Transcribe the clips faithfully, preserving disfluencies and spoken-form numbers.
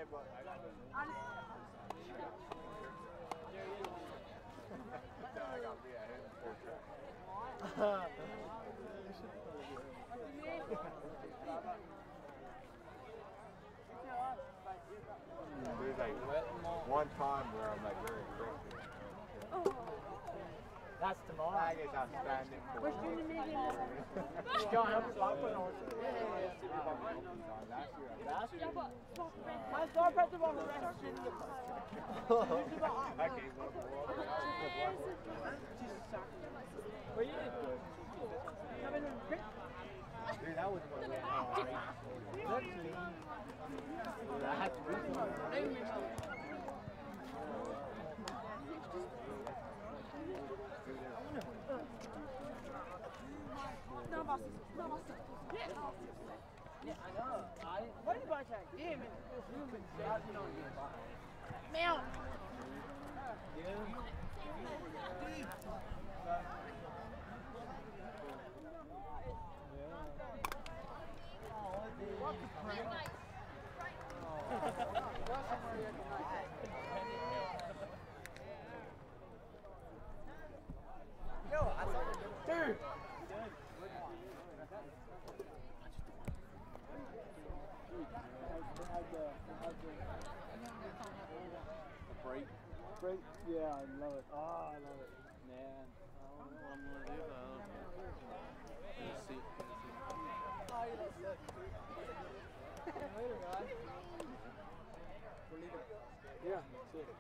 but I got me a hidden portrait. There's like one time where I'm like very quick. That's tomorrow. I guess I'm standing for What's doing the meeting? Go on, I'm stopping on. Last year. My dog had the one rest in the I came up with water. Where you? Dude, that was one of the Literally. I had to read them. No, boss. No, boss. Yeah. Yeah, I know. I. What about that? Damn it. Meow. Yo, I thought you were dude. The break. Break? Yeah, I love it. Oh, I love it. Man, I don't know what I'm gonna do though. Let's see. Oh, you look sick. Later, guys. We're leaving. Yeah, see you.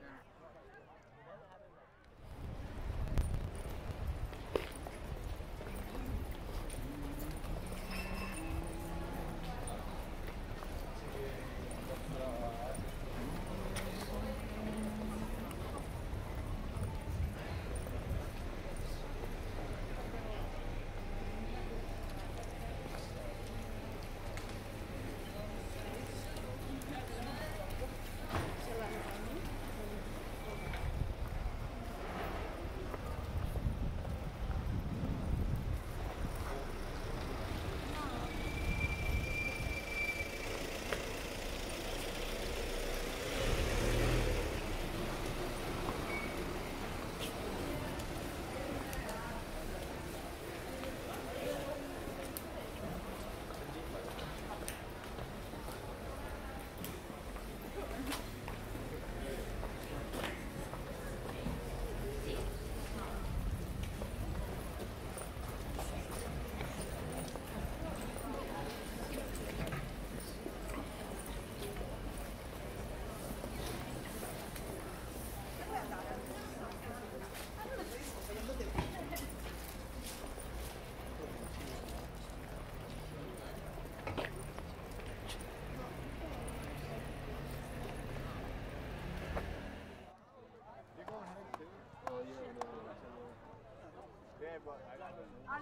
Yeah, but I got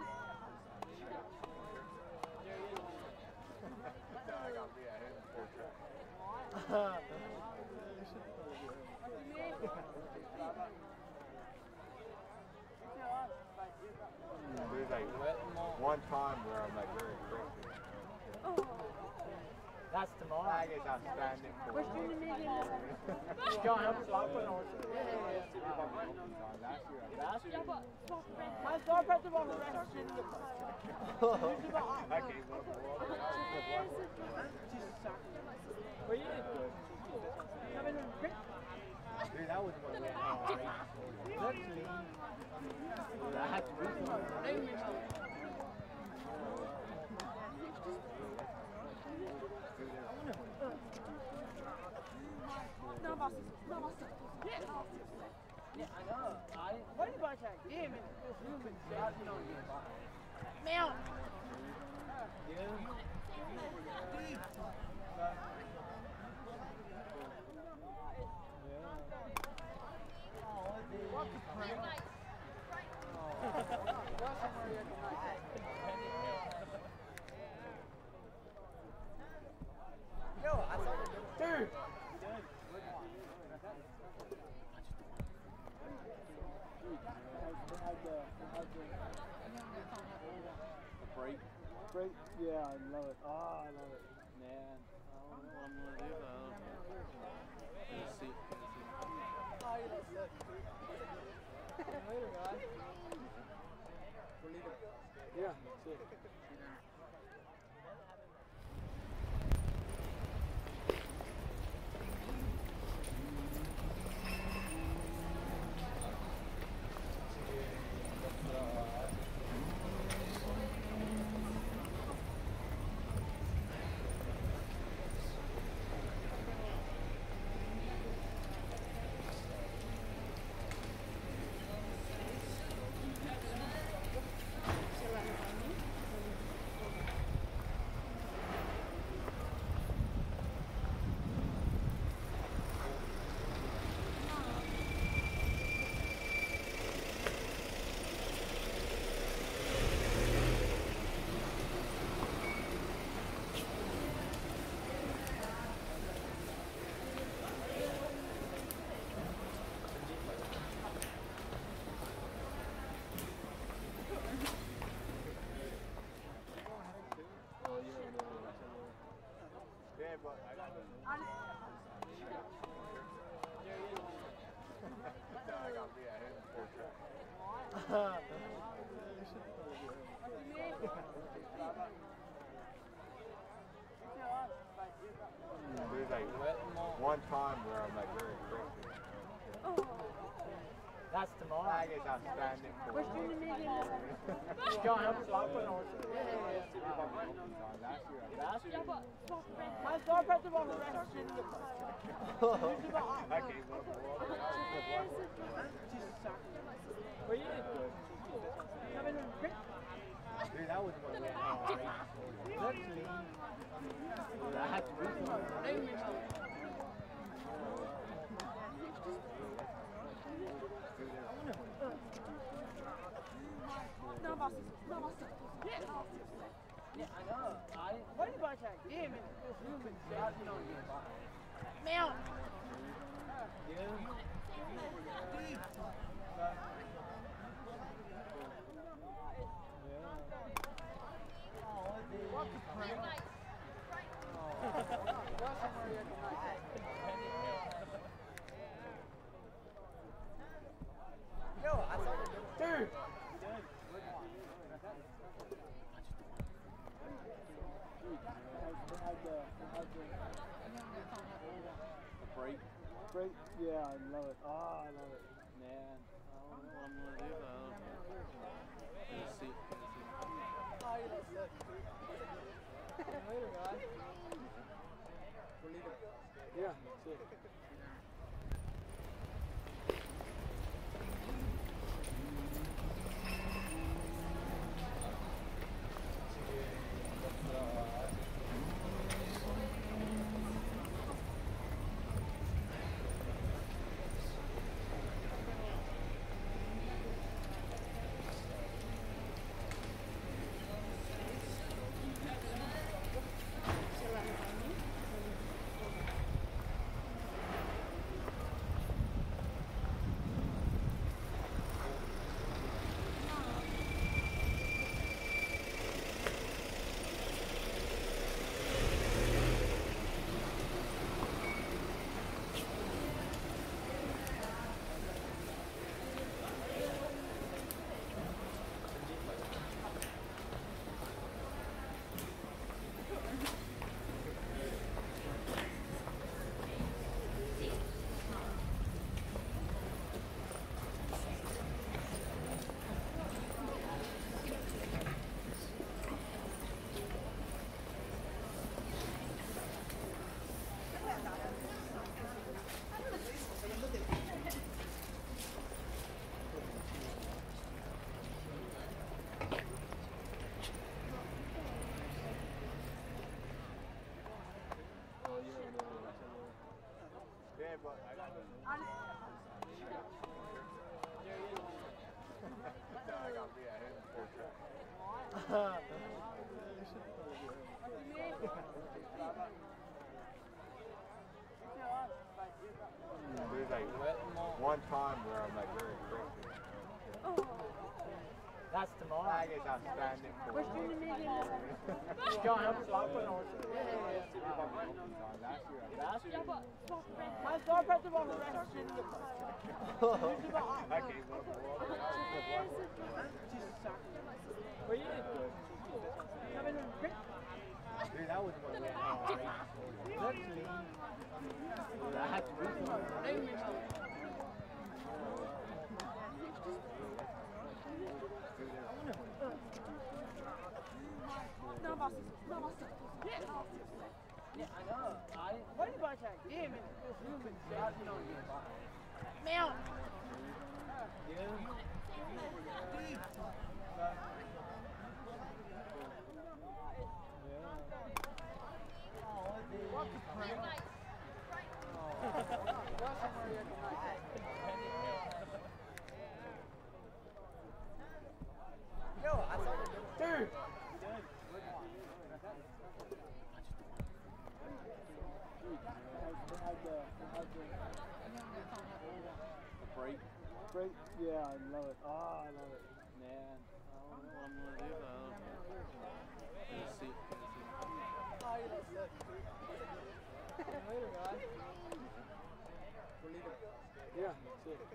I got me a hidden portrait. There's like one time where I'm like very quick. That's tomorrow. I guess I'm standing for What's doing the meeting? Go on, I'm stopping on. Last year. My dog had the one rest in the I came up with water. Where you? Dude, that was one of the Literally. I had to read them. No, boss. No, boss. Yeah. Yeah, I know. I. What about that? Damn it. Meow. Yo, I thought you were dude. The break. Break? Yeah, I love it. Oh, I love it. Man, I don't know what I'm gonna do though. later, guys. We're leaving. Yeah, see you. Yeah, but I got to I got to be at him for sure. There's like one time where I'm like very aggressive. That's tomorrow. I guess I'm standing for We're doing the meeting. Go on, I'm stopping on. last year. Last year? My dog had the one rest in the I came up for Where you? Dude, that was one of the Literally. I had to do something. No, boss. No, boss. Yeah. Yeah, I know. I. What about that? Damn it. Meow. Dude. break. Break? Yeah, I love it. Oh, I love it. Man, I don't know what I'm gonna do though. Let's see. Oh, you're sick. Later, guys. We're leaving. Yeah, see you. Yeah, but I got to I got to be at him for sure. There's like one time where I'm like very aggressive. That's tomorrow. I guess I'm standing for We're doing the meeting. Go on, I'm stopping on. last year. Last year? My Stop at the wrong restaurant. I came up with water. Where you? Dude, that was one of the That's me. I had to do No, boss. No, boss. Yeah. Yeah, I know. I. What did I say? Damn it. Mel. Dude. break. Break? Yeah, I love it. Oh, I love it. Man, I don't know what I'm gonna do though. Let's see. Oh, you're sick. Later, guys. We're leaving. Yeah, see you.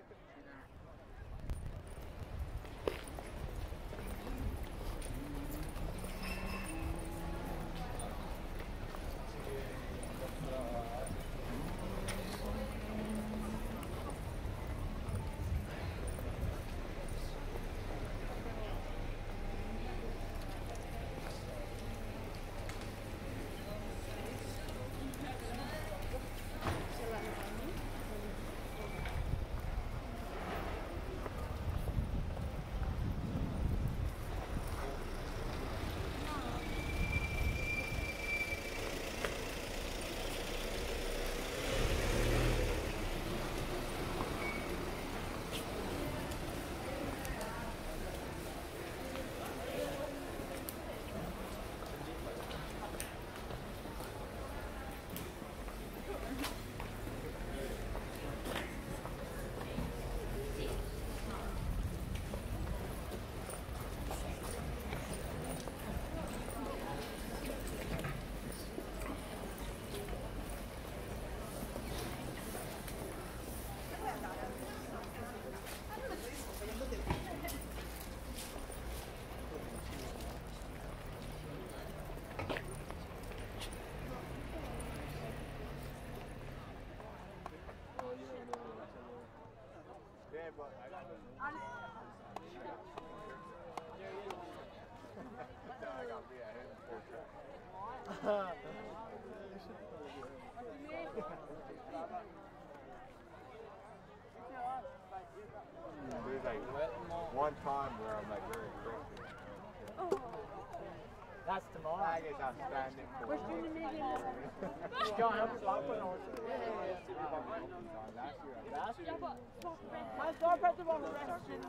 Yeah, but I got I got me a head portrait. There's like one time where I'm like very aggressive. That's tomorrow. I guess I'm standing for What's your name again? John, I'm stopping on. last year. Last year. I stop at the wrong restaurant. I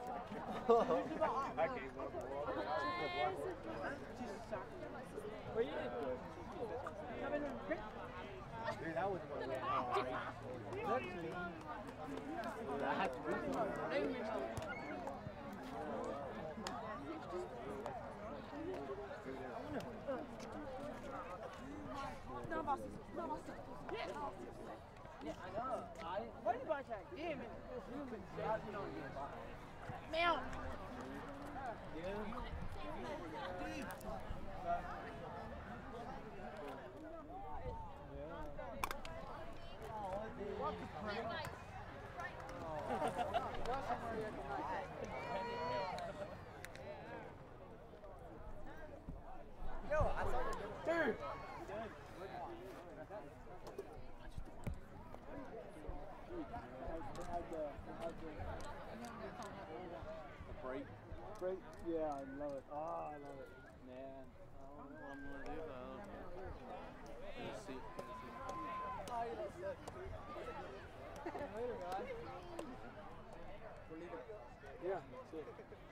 came up with water. Where you? Dude, that was one of the That's me. I had to do No, boss. No, boss. Yeah. Yeah, I know. I. What did I say? Damn it. Mel. Yo, I saw you. Dude. break. Break? Yeah, I love it. Oh, I love it. Man, I don't know what I'm gonna do though. Let's see. Oh, you're sick. Later, guys. We're leaving. Yeah, see you.